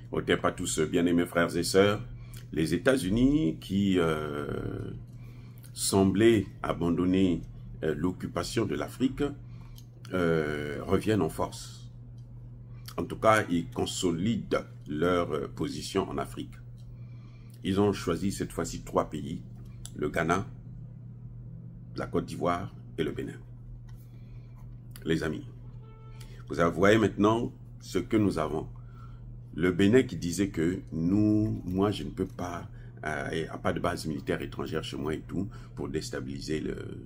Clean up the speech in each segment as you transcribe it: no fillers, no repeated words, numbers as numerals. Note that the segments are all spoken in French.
Ôtez pas tous, bien-aimés frères et sœurs, les États-Unis qui semblaient abandonner l'occupation de l'Afrique reviennent en force. En tout cas, ils consolident leur position en Afrique. Ils ont choisi cette fois-ci 3 pays, le Ghana, la Côte d'Ivoire et le Bénin. Les amis, vous voyez maintenant ce que nous avons. Le Bénin qui disait que moi je ne peux pas, il n'y a pas de base militaire étrangère chez moi et tout, pour déstabiliser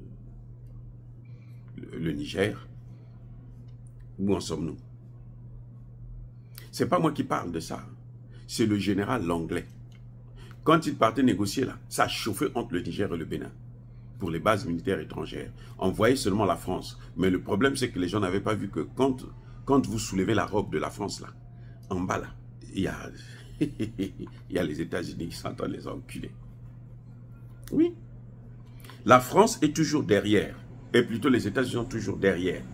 le Niger. Où en sommes-nous? C'est pas moi qui parle de ça, c'est le général Langlais. Quand il partait négocier là, ça chauffait entre le Niger et le Bénin pour les bases militaires étrangères. On voyait seulement la France. Mais le problème, c'est que les gens n'avaient pas vu que quand vous soulevez la robe de la France là, en bas là, il y a les États-Unis qui sont en train de les enculer. Oui. La France est toujours derrière. Et plutôt les États-Unis sont toujours derrière.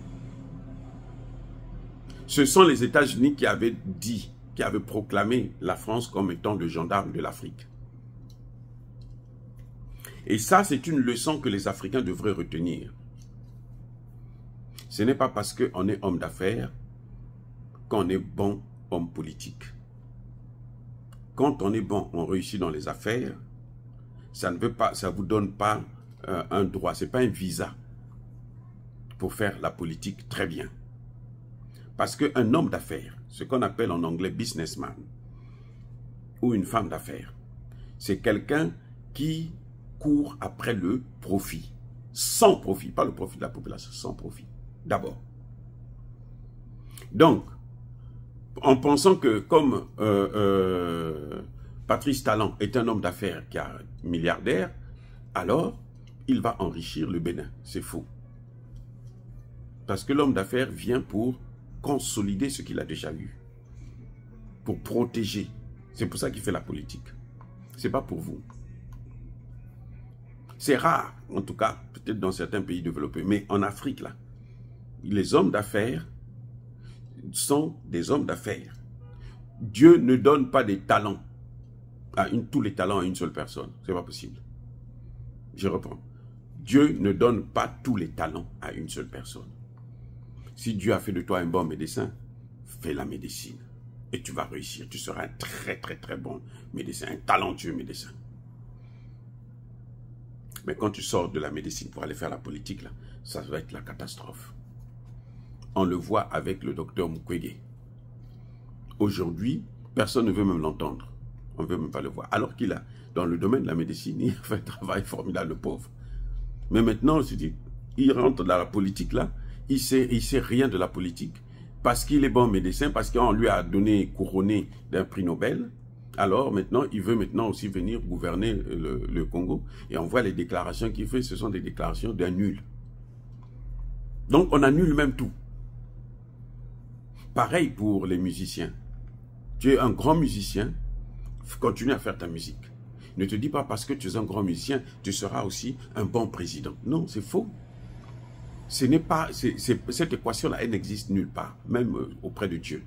Ce sont les États-Unis qui avaient dit, qui avaient proclamé la France comme étant le gendarme de l'Afrique. Et ça, c'est une leçon que les Africains devraient retenir. Ce n'est pas parce qu'on est homme d'affaires qu'on est bon homme politique. Quand on est bon, on réussit dans les affaires, ça ne veut pas, ça vous donne pas un droit, c'est pas un visa pour faire la politique très bien. Parce qu'un homme d'affaires, ce qu'on appelle en anglais businessman, ou une femme d'affaires, c'est quelqu'un qui court après le profit. Sans profit, pas le profit de la population, sans profit. D'abord. Donc, en pensant que comme Patrice Talon est un homme d'affaires qui est milliardaire, alors il va enrichir le Bénin. C'est faux. Parce que l'homme d'affaires vient pour consolider ce qu'il a déjà eu. Pour protéger. C'est pour ça qu'il fait la politique. C'est pas pour vous. C'est rare, en tout cas, peut-être dans certains pays développés. Mais en Afrique, là, les hommes d'affaires sont des hommes d'affaires. Dieu ne donne pas des talents, tous les talents à une seule personne. C'est pas possible. Je reprends. Dieu ne donne pas tous les talents à une seule personne. Si Dieu a fait de toi un bon médecin, fais la médecine. Et tu vas réussir. Tu seras un très très très bon médecin, un talentueux médecin. Mais quand tu sors de la médecine pour aller faire la politique, là, ça va être la catastrophe. On le voit avec le docteur Mukwege. Aujourd'hui, personne ne veut même l'entendre. On ne veut même pas le voir. Alors qu'il a, dans le domaine de la médecine, il fait un travail formidable, le pauvre. Mais maintenant, je dis, il rentre dans la politique, là, il sait rien de la politique. Parce qu'il est bon médecin, parce qu'on lui a donné, couronné d'un prix Nobel. Alors maintenant, il veut maintenant aussi venir gouverner le Congo. Et on voit les déclarations qu'il fait, ce sont des déclarations d'un nul. Donc on annule même tout. Pareil pour les musiciens. Tu es un grand musicien, continue à faire ta musique. Ne te dis pas parce que tu es un grand musicien, tu seras aussi un bon président. Non, c'est faux. Ce n'est pas, cette équation-là, elle n'existe nulle part, même auprès de Dieu.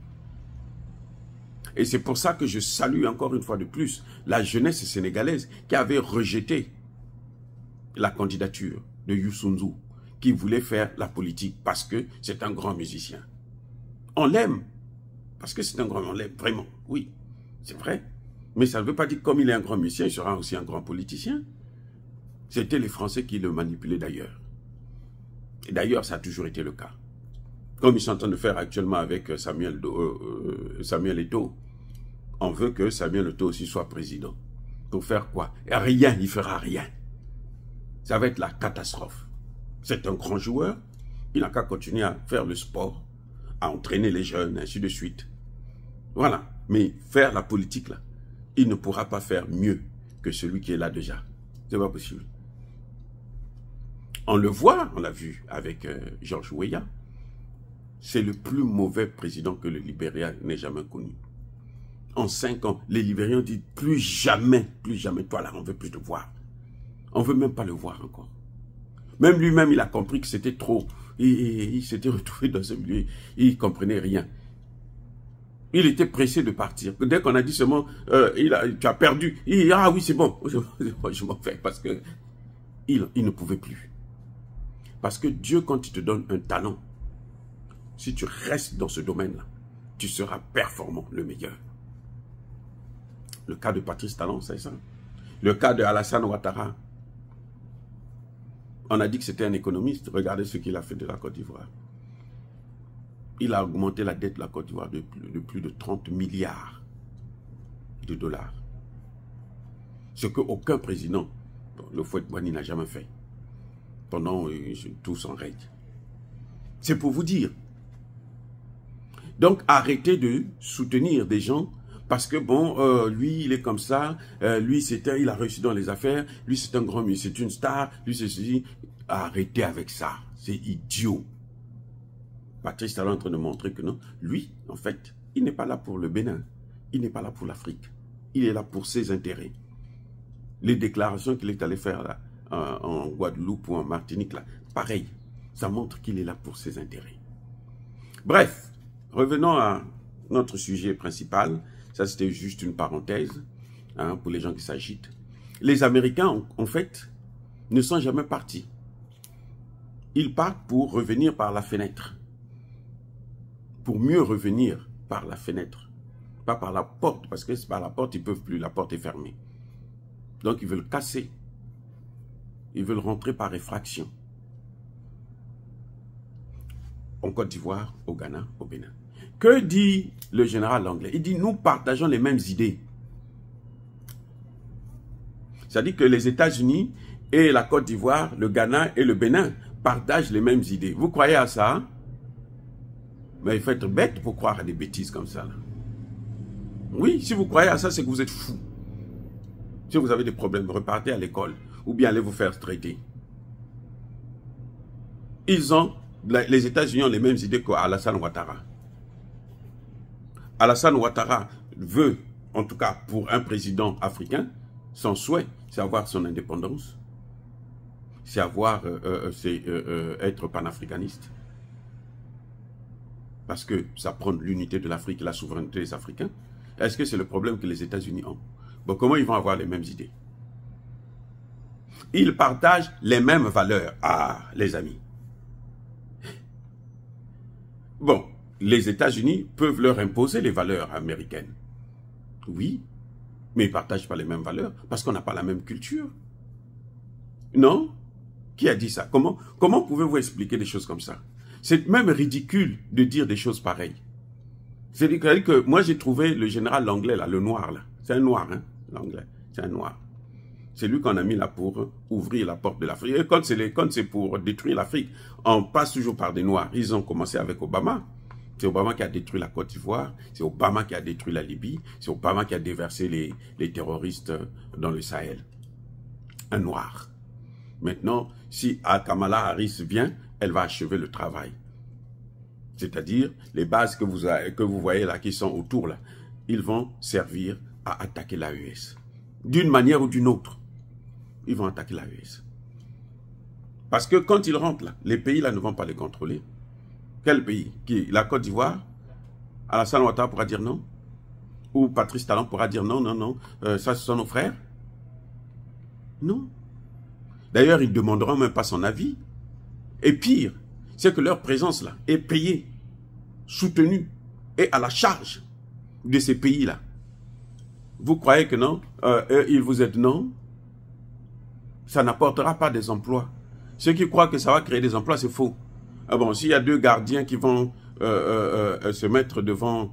Et c'est pour ça que je salue encore une fois de plus la jeunesse sénégalaise qui avait rejeté la candidature de Youssou N'Dour, qui voulait faire la politique parce que c'est un grand musicien. On l'aime, parce que c'est un grand, on l'aime vraiment, oui, c'est vrai. Mais ça ne veut pas dire que comme il est un grand musicien, il sera aussi un grand politicien. C'était les Français qui le manipulaient d'ailleurs. Et d'ailleurs, ça a toujours été le cas. Comme ils sont en train de faire actuellement avec Samuel Eto'o. On veut que Samuel Eto'o aussi soit président. Pour faire quoi? Rien, il ne fera rien. Ça va être la catastrophe. C'est un grand joueur. Il n'a qu'à continuer à faire le sport, à entraîner les jeunes, ainsi de suite. Voilà. Mais faire la politique, là, il ne pourra pas faire mieux que celui qui est là déjà. C'est pas possible. On le voit, on l'a vu avec George Weah. C'est le plus mauvais président que le Libéria n'ait jamais connu. En 5 ans, les Libériens disent plus jamais, toi là, on ne veut plus te voir. On ne veut même pas le voir encore. Même lui-même, il a compris que c'était trop. Il s'était retrouvé dans ce milieu, il ne comprenait rien. Il était pressé de partir. Dès qu'on a dit seulement, tu as perdu. Il dit, ah oui, c'est bon. Je m'en fais parce que il ne pouvait plus. Parce que Dieu, quand il te donne un talent, si tu restes dans ce domaine-là, tu seras performant, le meilleur. Le cas de Patrice Talon, c'est ça. Le cas de Alassane Ouattara. On a dit que c'était un économiste. Regardez ce qu'il a fait de la Côte d'Ivoire. Il a augmenté la dette de la Côte d'Ivoire de plus de 30 milliards de dollars. Ce qu'aucun président, le Houphouët-Boigny, n'a jamais fait. Pendant tout son règne. C'est pour vous dire. Donc, arrêtez de soutenir des gens parce que, bon, lui, il est comme ça, lui, il a réussi dans les affaires, lui, c'est un grand monsieur, c'est une star, lui, c'est ceci. Arrêtez avec ça. C'est idiot. Patrice Talon est en train de montrer que non. Lui, en fait, il n'est pas là pour le Bénin. Il n'est pas là pour l'Afrique. Il est là pour ses intérêts. Les déclarations qu'il est allé faire là, en Guadeloupe ou en Martinique, là, pareil. Ça montre qu'il est là pour ses intérêts. Bref, revenons à notre sujet principal. Ça, c'était juste une parenthèse hein, pour les gens qui s'agitent. Les Américains, en fait, ne sont jamais partis. Ils partent pour revenir par la fenêtre. Pour mieux revenir par la fenêtre. Pas par la porte, parce que par la porte, ils ne peuvent plus. La porte est fermée. Donc, ils veulent casser. Ils veulent rentrer par effraction. En Côte d'Ivoire, au Ghana, au Bénin. Que dit le général Langlais? Il dit, nous partageons les mêmes idées. C'est-à-dire que les États-Unis et la Côte d'Ivoire, le Ghana et le Bénin partagent les mêmes idées. Vous croyez à ça? Mais il faut être bête pour croire à des bêtises comme ça. Là. Oui, si vous croyez à ça, c'est que vous êtes fou. Si vous avez des problèmes, repartez à l'école ou bien allez vous faire traiter. Les États-Unis ont les mêmes idées qu'Alassane Ouattara. Alassane Ouattara veut, en tout cas pour un président africain, son souhait, c'est avoir son indépendance, c'est être panafricaniste. Parce que ça prône l'unité de l'Afrique et la souveraineté des Africains. Est-ce que c'est le problème que les États-Unis ont? Bon, comment ils vont avoir les mêmes idées? Ils partagent les mêmes valeurs. Ah, les amis. Bon, les États-Unis peuvent leur imposer les valeurs américaines. Oui, mais ils ne partagent pas les mêmes valeurs parce qu'on n'a pas la même culture. Non? Qui a dit ça? Comment pouvez-vous expliquer des choses comme ça? C'est même ridicule de dire des choses pareilles. C'est-à-dire que moi, j'ai trouvé le général Langlais, là, le noir, là. C'est un noir, hein, Langlais. C'est un noir. C'est lui qu'on a mis là pour ouvrir la porte de l'Afrique. Et quand c'est pour détruire l'Afrique, on passe toujours par des noirs. Ils ont commencé avec Obama. C'est Obama qui a détruit la Côte d'Ivoire. C'est Obama qui a détruit la Libye. C'est Obama qui a déversé les terroristes dans le Sahel. Un noir. Maintenant, si Kamala Harris vient, elle va achever le travail. C'est-à-dire, les bases que vous voyez là, qui sont autour là, ils vont servir à attaquer l'AES. D'une manière ou d'une autre, ils vont attaquer l'AES. Parce que quand ils rentrent là, les pays là ne vont pas les contrôler. Quel pays? La Côte d'Ivoire? Alassane Ouattara pourra dire non? Ou Patrice Talon pourra dire non, non, non, ça ce sont nos frères? Non. D'ailleurs, ils ne demanderont même pas son avis. Et pire, c'est que leur présence là est payée, soutenue et à la charge de ces pays-là. Vous croyez que non? Ils vous aident? Non. Ça n'apportera pas des emplois. Ceux qui croient que ça va créer des emplois, c'est faux. Ah bon, s'il y a deux gardiens qui vont se mettre devant,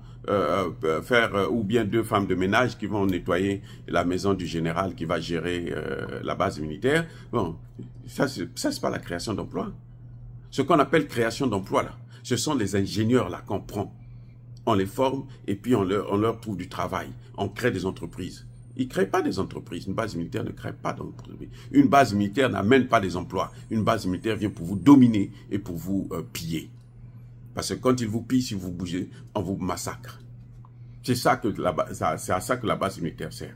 ou bien deux femmes de ménage qui vont nettoyer la maison du général qui va gérer la base militaire, bon, ça c'est pas la création d'emplois. Ce qu'on appelle création d'emplois, là, ce sont les ingénieurs là qu'on prend. On les forme et puis on leur trouve du travail. On crée des entreprises. Ils ne créent pas des entreprises. Une base militaire ne crée pas d'entreprises. Une base militaire n'amène pas des emplois. Une base militaire vient pour vous dominer et pour vous piller. Parce que quand ils vous pillent, si vous bougez, on vous massacre. C'est à ça que la base militaire sert.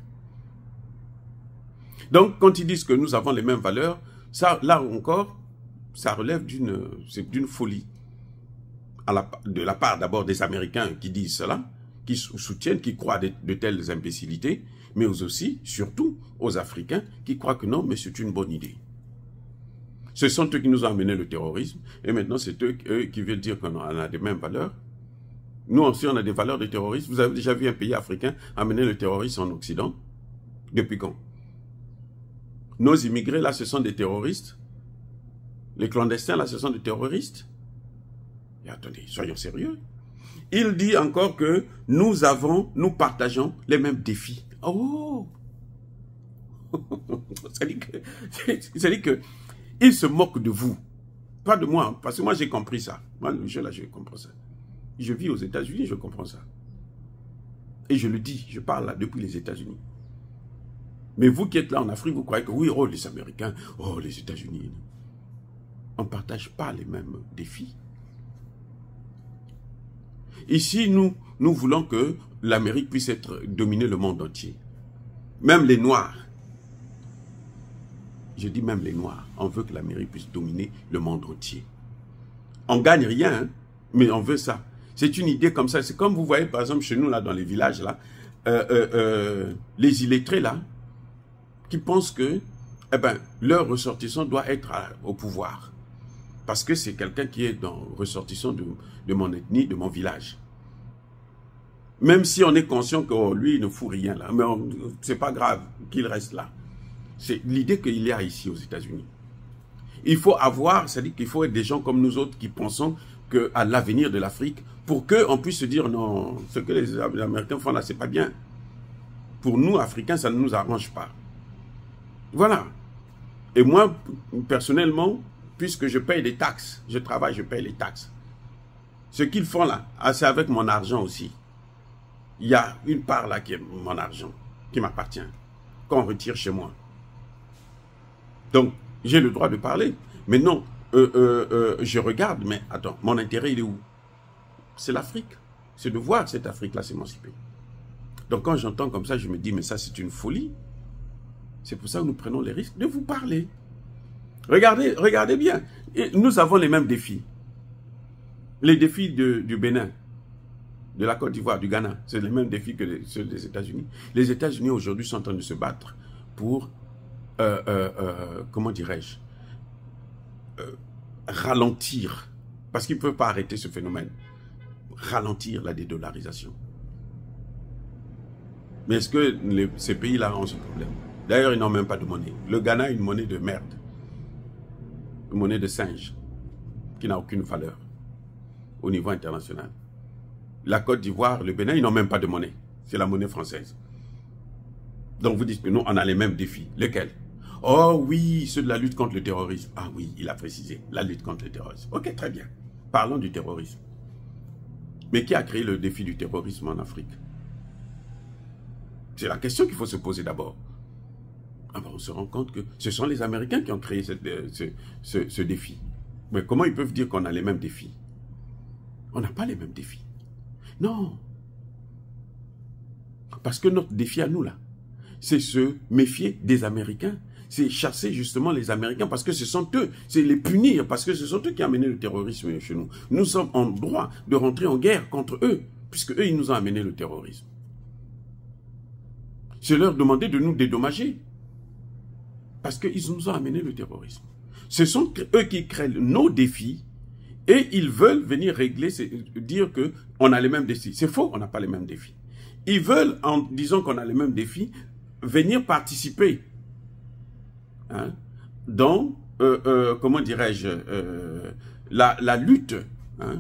Donc, quand ils disent que nous avons les mêmes valeurs, ça, là encore, ça relève d'une folie. De la part d'abord des Américains qui disent cela, qui soutiennent, qui croient de telles imbécilités, mais aussi, surtout, aux Africains qui croient que non, mais c'est une bonne idée. Ce sont eux qui nous ont amené le terrorisme, et maintenant c'est eux qui veulent dire qu'on a les mêmes valeurs. Nous aussi, on a des valeurs de terrorisme. Vous avez déjà vu un pays africain amener le terrorisme en Occident? Depuis quand? Nos immigrés, là, ce sont des terroristes. Les clandestins, là, ce sont des terroristes. Et attendez, soyons sérieux. Il dit encore que nous partageons les mêmes défis. Oh! C'est-à-dire que il se moque de vous. Pas de moi, parce que moi j'ai compris ça. Moi, je comprends ça. Je vis aux États-Unis, je comprends ça. Et je le dis, je parle là depuis les États-Unis. Mais vous qui êtes là en Afrique, vous croyez que oui, oh les Américains, oh les États-Unis. On ne partage pas les mêmes défis. Ici, nous voulons que l'Amérique puisse dominer le monde entier. Même les Noirs. Je dis même les Noirs. On veut que l'Amérique puisse dominer le monde entier. On ne gagne rien, hein, mais on veut ça. C'est une idée comme ça. C'est comme vous voyez, par exemple, chez nous, là, dans les villages, là, les illettrés, là, qui pensent que leur ressortissant doit être au pouvoir. Parce que c'est quelqu'un qui est ressortissant de mon ethnie, de mon village. Même si on est conscient que lui, il ne fout rien là. Mais c'est pas grave qu'il reste là. C'est l'idée qu'il y a ici aux États-Unis. Il faut avoir, c'est-à-dire qu'il faut être des gens comme nous autres qui pensons à l'avenir de l'Afrique pour qu'on puisse se dire non, ce que les Américains font là, c'est pas bien. Pour nous, Africains, ça ne nous arrange pas. Voilà. Et moi, personnellement, puisque je paye des taxes, je travaille, je paye les taxes. Ce qu'ils font là, c'est avec mon argent aussi. Il y a une part là qui est mon argent, qui m'appartient, qu'on retire chez moi. Donc, j'ai le droit de parler. Mais non, je regarde, mais attends, mon intérêt, il est où? C'est l'Afrique. C'est de voir cette Afrique-là s'émanciper. Donc, quand j'entends comme ça, je me dis, mais ça, c'est une folie. C'est pour ça que nous prenons les risques de vous parler. Regardez bien. Et nous avons les mêmes défis. Les défis du Bénin, de la Côte d'Ivoire, du Ghana, c'est les mêmes défis que ceux des États-Unis. Les États-Unis aujourd'hui sont en train de se battre pour, comment dirais-je, ralentir, parce qu'ils ne peuvent pas arrêter ce phénomène, ralentir la dédollarisation. Mais est-ce que ces pays-là ont ce problème? D'ailleurs, ils n'ont même pas de monnaie. Le Ghana a une monnaie de merde, une monnaie de singe, qui n'a aucune valeur au niveau international. La Côte d'Ivoire, le Bénin, ils n'ont même pas de monnaie. C'est la monnaie française. Donc vous dites que nous, on a les mêmes défis. Lesquels? Oh oui, ceux de la lutte contre le terrorisme. Ah oui, il a précisé, la lutte contre le terrorisme. Ok, très bien. Parlons du terrorisme. Mais qui a créé le défi du terrorisme en Afrique? C'est la question qu'il faut se poser d'abord. Ah ben, on se rend compte que ce sont les Américains qui ont créé ce défi. Mais comment ils peuvent dire qu'on a les mêmes défis? On n'a pas les mêmes défis. Non. Parce que notre défi à nous, là, c'est se méfier des Américains. C'est chasser justement les Américains parce que ce sont eux. C'est les punir parce que ce sont eux qui ont amené le terrorisme chez nous. Nous sommes en droit de rentrer en guerre contre eux puisque eux, ils nous ont amené le terrorisme. C'est leur demander de nous dédommager parce qu'ils nous ont amené le terrorisme. Ce sont eux qui créent nos défis. Et ils veulent venir régler, dire qu'on a les mêmes défis. C'est faux, on n'a pas les mêmes défis. Ils veulent, en disant qu'on a les mêmes défis, venir participer dans, comment dirais-je, la lutte. Vous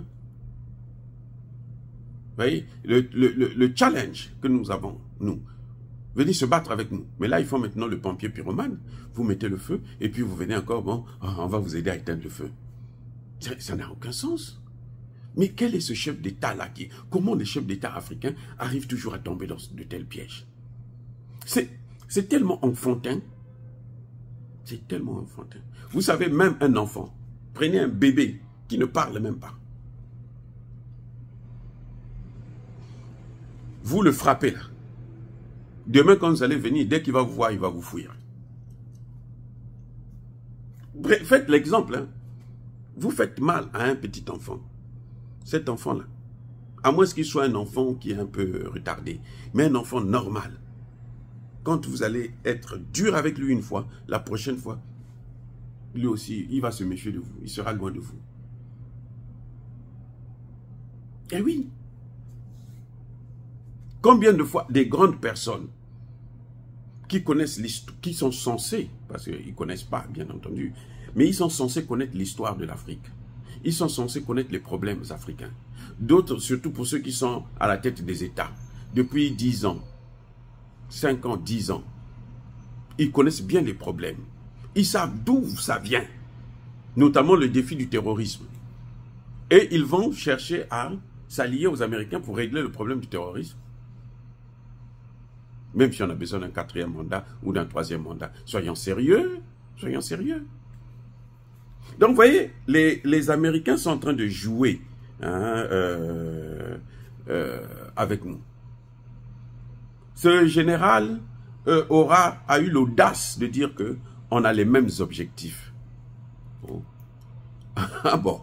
voyez, le challenge que nous avons, nous. Venez se battre avec nous. Mais là, il faut maintenant le pompier pyromane. Vous mettez le feu, et puis vous venez encore, bon, on va vous aider à éteindre le feu. Ça n'a aucun sens. Mais quel est ce chef d'État-là comment les chefs d'État africains arrivent toujours à tomber dans de tels pièges? C'est tellement enfantin. C'est tellement enfantin. Vous savez, même un enfant, prenez un bébé qui ne parle même pas. Vous le frappez là. Demain, quand vous allez venir, dès qu'il va vous voir, il va vous fuir. Faites l'exemple, hein. Vous faites mal à un petit enfant. Cet enfant-là, À moins qu'il soit un enfant qui est un peu retardé. Mais un enfant normal. Quand vous allez être dur avec lui une fois, la prochaine fois, lui aussi, il va se méfier de vous. Il sera loin de vous. Eh oui. Combien de fois des grandes personnes qui connaissent l'histoire, qui sont censés, parce qu'ils ne connaissent pas, bien entendu, mais ils sont censés connaître l'histoire de l'Afrique. Ils sont censés connaître les problèmes africains. D'autres, surtout pour ceux qui sont à la tête des États, depuis 10 ans, 5 ans, 10 ans, ils connaissent bien les problèmes. Ils savent d'où ça vient, notamment le défi du terrorisme. Et ils vont chercher à s'allier aux Américains pour régler le problème du terrorisme. Même si on a besoin d'un 4e mandat ou d'un 3e mandat. Soyons sérieux, soyons sérieux. Donc, vous voyez, les Américains sont en train de jouer avec nous. Ce général a eu l'audace de dire qu'on a les mêmes objectifs. Oh. Ah bon.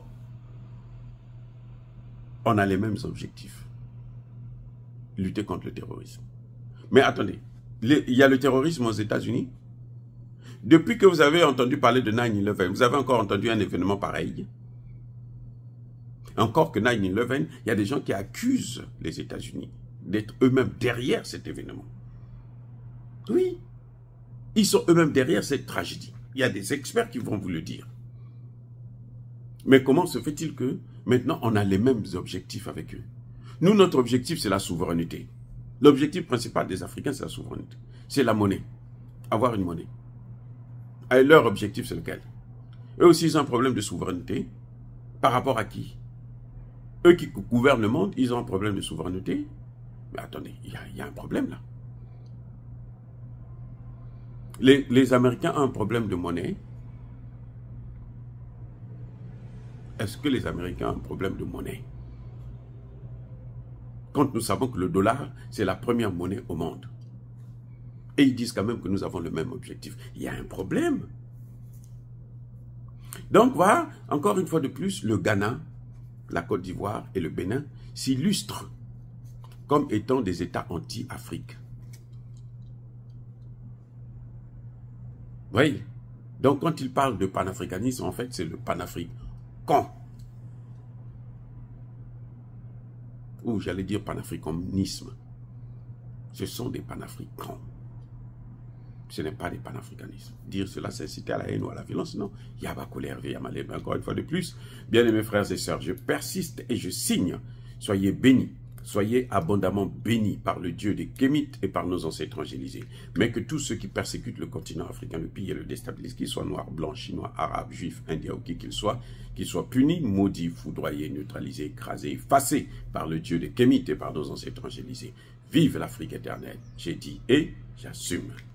On a les mêmes objectifs. Lutter contre le terrorisme. Mais attendez, il y a le terrorisme aux États-Unis. Depuis que vous avez entendu parler de 9/11, vous avez encore entendu un événement pareil. Encore que 9/11, il y a des gens qui accusent les États-Unis d'être eux-mêmes derrière cet événement. Oui, ils sont eux-mêmes derrière cette tragédie. Il y a des experts qui vont vous le dire. Mais comment se fait-il que maintenant on a les mêmes objectifs avec eux? Nous, notre objectif, c'est la souveraineté. L'objectif principal des Africains, c'est la souveraineté. C'est la monnaie. Avoir une monnaie. Et leur objectif, c'est lequel? Eux aussi, ils ont un problème de souveraineté. Par rapport à qui? Eux qui gouvernent le monde, ils ont un problème de souveraineté. Mais attendez, il y a un problème là. Les Américains ont un problème de monnaie. Est-ce que les Américains ont un problème de monnaie? Quand nous savons que le dollar, c'est la première monnaie au monde. Et ils disent quand même que nous avons le même objectif. Il y a un problème. Donc voilà, encore une fois de plus, le Ghana, la Côte d'Ivoire et le Bénin s'illustrent comme étant des États anti-Afrique. Oui. Donc quand ils parlent de panafricanisme, en fait, c'est le panafricain. Ou j'allais dire panafricanisme. Ce sont des panafricains. Ce n'est pas des panafricanismes. Dire cela, c'est inciter à la haine ou à la violence. Non. Encore une fois de plus, bien-aimés frères et sœurs, je persiste et je signe. Soyez bénis. Soyez abondamment bénis par le Dieu des Kémites et par nos ancêtres évangélisés. Mais que tous ceux qui persécutent le continent africain, le pillent et le déstabilisent, qu'ils soient noirs, blancs, chinois, arabes, juifs, indiens ou qui qu'ils soient punis, maudits, foudroyés, neutralisés, écrasés, effacés par le Dieu des Kémites et par nos ancêtres évangélisés. Vive l'Afrique éternelle. J'ai dit et j'assume.